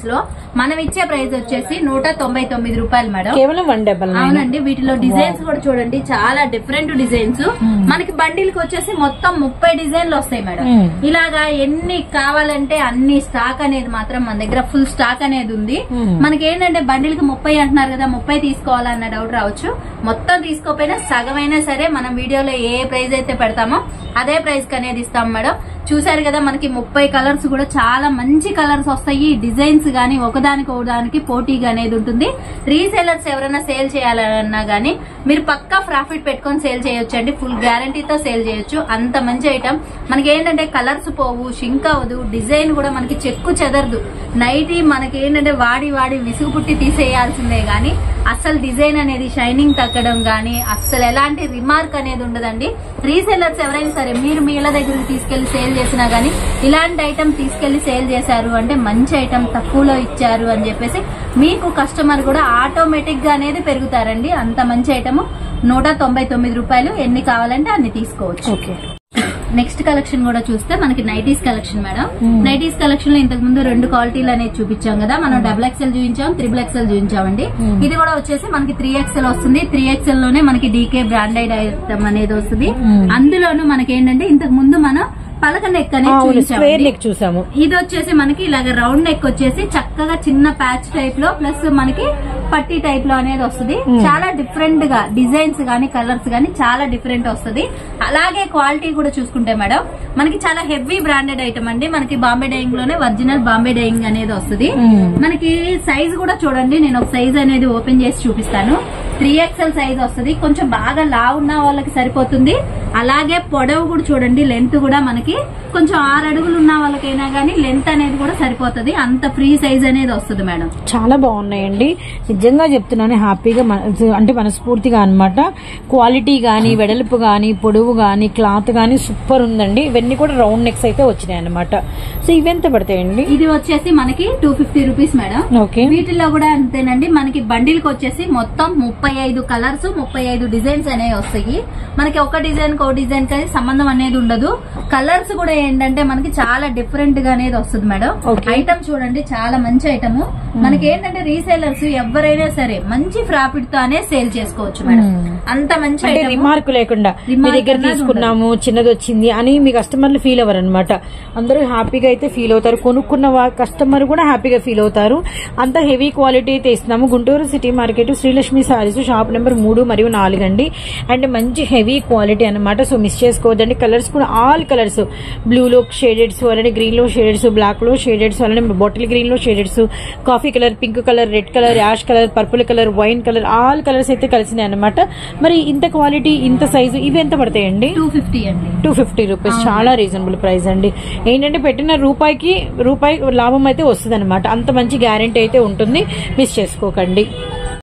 మనం ఇచ్చే ప్రైస్ వచ్చేసి నూట తొంభై తొమ్మిది రూపాయలు మేడం, కేవలం వన్ డబల్. అవునండి. వీటిలో డిజైన్స్ కూడా చూడండి, చాలా డిఫరెంట్ డిజైన్స్. మనకి బండిల్ కి వచ్చేసి మొత్తం ముప్పై డిజైన్లు వస్తాయి మేడం. ఇలాగా ఎన్ని కావాలంటే అన్ని స్టాక్ అనేది మాత్రం మన దగ్గర ఫుల్ స్టాక్ అనేది ఉంది. మనకి ఏంటంటే బండిల్ కి ముప్పై అంటున్నారు కదా, ముప్పై తీసుకోవాలన్న డౌట్ రావచ్చు. మొత్తం తీసుకోపోయినా సగమైనా సరే మనం వీడియోలో ఏ ప్రైస్ అయితే పెడతామో అదే ప్రైస్ కి అనేది ఇస్తాం మేడం. చూసారు కదా, మనకి ముప్పై కలర్స్ కూడా చాలా మంచి కలర్స్ వస్తాయి. డిజైన్స్ గానీ ఒకదానికి ఒకదానికి పోటీగా అనేది ఉంటుంది. రీసేలర్స్ ఎవరైనా సేల్ చేయాలన్నా గానీ మీరు పక్కా ప్రాఫిట్ పెట్టుకొని సేల్ చేయొచ్చు అండి. ఫుల్ గ్యారంటీతో సేల్ చేయొచ్చు. అంత మంచి ఐటమ్. మనకి ఏంటంటే కలర్స్ పోవు, షింక్ అవ్వదు, డిజైన్ కూడా మనకి చెక్కు చెదరదు. నైట్ మనకి ఏంటంటే వాడి వాడి విసుగు పుట్టి తీసేయాల్సిందే గానీ అస్సలు డిజైన్ అనేది షైనింగ్ తగ్గడం గానీ అస్సలు ఎలాంటి రిమార్క్ అనేది ఉండదండి. రీసేలర్స్ ఎవరైనా సరే మీరు మీ ఇళ్ళ దగ్గరికి తీసుకెళ్లి సేల్ చేసినా గానీ ఇలాంటి ఐటమ్ తీసుకెళ్లి సేల్ చేశారు అంటే మంచి ఐటమ్ తక్కువలో ఇచ్చారు అని చెప్పేసి మీకు కస్టమర్ కూడా ఆటోమేటిక్ గా అనేది పెరుగుతారండి. అంత మంచి ఐటమ్ నూట తొంభై తొమ్మిది రూపాయలు. ఎన్ని కావాలంటే అన్ని తీసుకోవచ్చు. నెక్స్ట్ కలెక్షన్ కూడా చూస్తే మనకి nighties collection madam. Nighties collection లో ఇంతకు ముందు రెండు క్వాలిటీలు అనేది చూపించాం కదా. మనం డబుల్ ఎక్స్ఎల్ చూపించాం, త్రిబుల్ ఎక్స్ఎల్ చూపించామండి. ఇది కూడా వచ్చేసి మనకి త్రీ ఎక్స్ఎల్ వస్తుంది. త్రీ ఎక్స్ఎల్ లోనే మనకి డీకే బ్రాండెడ్ ఐటమ్ అనేది వస్తుంది. అందులోనూ మనకి ఏంటంటే ఇంతకు ముందు మనం పలక నెక్ అనేది చూసాము. ఇది వచ్చేసి మనకి ఇలాగ రౌండ్ నెక్ వచ్చేసి చక్కగా చిన్న ప్యాచ్ టైప్ లో ప్లస్ మనకి పట్టి టైప్ లో అనేది వస్తుంది. చాలా డిఫరెంట్ గా డిజైన్స్ గానీ కలర్స్ గానీ చాలా డిఫరెంట్ వస్తుంది. అలాగే క్వాలిటీ కూడా చూసుకుంటే మేడం మనకి చాలా హెవీ బ్రాండెడ్ ఐటమ్ అండి. మనకి బాంబే డైయింగ్ లోనే ఒరిజినల్ బాంబే డైయింగ్ అనేది వస్తుంది. మనకి సైజ్ కూడా చూడండి, నేను ఒక సైజ్ అనేది ఓపెన్ చేసి చూపిస్తాను. త్రీ ఎక్స్ఎల్ సైజ్ వస్తుంది. కొంచెం బాగా లావు ఉన్న వాళ్ళకి సరిపోతుంది. అలాగే పొడవు కూడా చూడండి, లెంత్ కూడా మనకి కొంచెం ఆరు అడుగులు ఉన్న వాళ్ళకైనా గానీ లెంత్ అనేది కూడా సరిపోతుంది. అంత ఫ్రీ సైజ్ అనేది వస్తుంది మేడం. చాలా బాగున్నాయండి, నిజంగా చెప్తున్నాను. హ్యాపీగా అంటే మనస్ఫూర్తిగా అనమాట. క్వాలిటీ గానీ, వెడల్పు గానీ, పొడవు గానీ, క్లాత్ గానీ సూపర్ ఉందండి. ఇవన్నీ కూడా రౌండ్ నెక్స్ అయితే వచ్చినాయి అనమాట. సో ఇవి ఎంత పడతాయండి? ఇది వచ్చేసి మనకి two fifty rupees madam. Okay. వీటిలో కూడా అంతేనండి. మనకి బండిల్ కి వచ్చేసి మొత్తం ముప్పై ఐదు కలర్స్, ముప్పై ఐదు డిజైన్స్ అనేవి వస్తాయి. మనకి ఒక డిజైన్ ఒక డిజైన్ కి సంబంధం అనేది ఉండదు. కలర్స్ కూడా ఏంటంటే మనకి చాలా డిఫరెంట్ గా అనేది వస్తుంది మేడం. ఐటమ్ చూడండి, చాలా మంచి ఐటమ్. మనకి ఏంటంటే రీసేలర్స్ ఎవరైనా సరే మంచి ప్రాఫిట్ తో అనే సేల్ చేసుకోవచ్చు మేడం. అంత మంచి ఐటమ్, రిమార్క్ లేకుండా మీ దగ్గర తీసుకున్నాము చిన్నది వచ్చింది అని మీ కస్టమర్లు ఫీల్ అవ్వరు అనమాట. అందరూ హ్యాపీగా అయితే ఫీల్ అవుతారు. కొనుక్కున్న కస్టమర్ కూడా హ్యాపీగా ఫీల్ అవుతారు. అంత హెవీ క్వాలిటీ అయితే ఇస్తున్నాము. Guntur city market Srilakshmi saris shop number మూడు మరియు నాలుగు అండి. అండ్ మంచి హెవీ క్వాలిటీ అనమాట. సో మిస్ చేసుకోవద్దండి. కలర్స్ కూడా ఆల్ కలర్స్, బ్లూ లో షేడెడ్స్, అలానే గ్రీన్ లో షేడెడ్స్, బ్లాక్ లో షేడెడ్స్, అలానే బాటిల్ గ్రీన్ లో shadeds, coffee colour, pink colour, red colour, ash colour, purple colour, wine colour, all colours అయితే కలిసినాయి అనమాట. మరి ఇంత క్వాలిటీ, ఇంత సైజు ఇవి ఎంత పడతాయండి? టూ ఫిఫ్టీ అండి. టూ ఫిఫ్టీ రూపీస్ చాలా రీజనబుల్ ప్రైస్ అండి. ఏంటంటే పెట్టిన రూపాయికి రూపాయి లాభం అయితే వస్తుంది అనమాట. అంత మంచి గ్యారెంటీ అయితే ఉంటుంది. మిస్ చేసుకోకండి.